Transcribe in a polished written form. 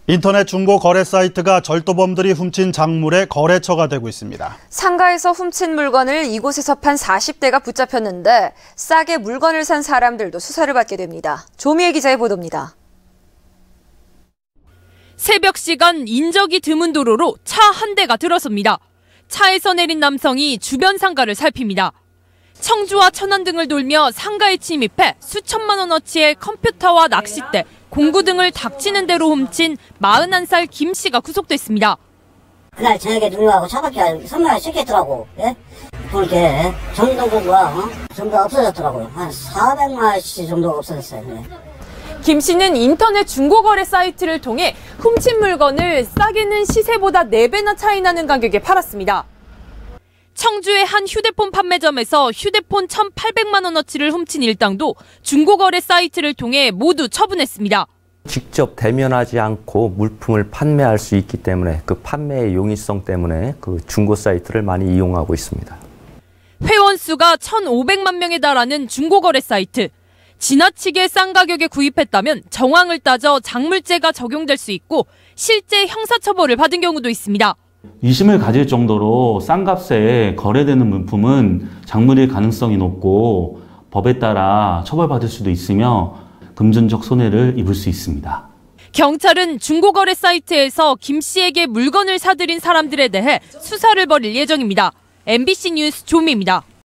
인터넷 중고 거래 사이트가 절도범들이 훔친 작물의 거래처가 되고 있습니다. 상가에서 훔친 물건을 이곳에서 판 40대가 붙잡혔는데 싸게 물건을 산 사람들도 수사를 받게 됩니다. 조미애 기자의 보도입니다. 새벽 시간 인적이 드문 도로로 차 한 대가 들어섭니다. 차에서 내린 남성이 주변 상가를 살핍니다. 청주와 천안 등을 돌며 상가에 침입해 수천만 원어치의 컴퓨터와 낚싯대, 공구 등을 닥치는 대로 훔친 41살 김 씨가 구속됐습니다. 그날 저녁에 누님하고 차밖에 선물을 시켰더라고. 예? 그렇게 정동구가 전부 없어졌더라고요. 한 400만 원씩 정도 없어졌어요. 예. 김 씨는 인터넷 중고거래 사이트를 통해 훔친 물건을 싸게는 시세보다 4배나 차이 나는 가격에 팔았습니다. 청주의 한 휴대폰 판매점에서 휴대폰 1,800만 원어치를 훔친 일당도 중고거래 사이트를 통해 모두 처분했습니다. 직접 대면하지 않고 물품을 판매할 수 있기 때문에 그 판매의 용이성 때문에 그 중고 사이트를 많이 이용하고 있습니다. 회원 수가 1,500만 명에 달하는 중고거래 사이트. 지나치게 싼 가격에 구입했다면 정황을 따져 작물죄가 적용될 수 있고 실제 형사처벌을 받은 경우도 있습니다. 의심을 가질 정도로 싼 값에 거래되는 물품은 작물일 가능성이 높고 법에 따라 처벌받을 수도 있으며 금전적 손해를 입을 수 있습니다. 경찰은 중고거래 사이트에서 김 씨에게 물건을 사들인 사람들에 대해 수사를 벌일 예정입니다. MBC 뉴스 조미입니다.